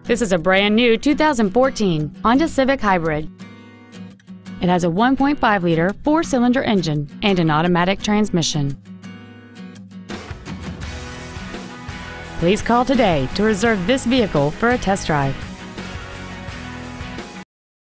This is a brand new 2014 Honda Civic Hybrid. It has a 1.5-liter four-cylinder engine and an automatic transmission. Please call today to reserve this vehicle for a test drive.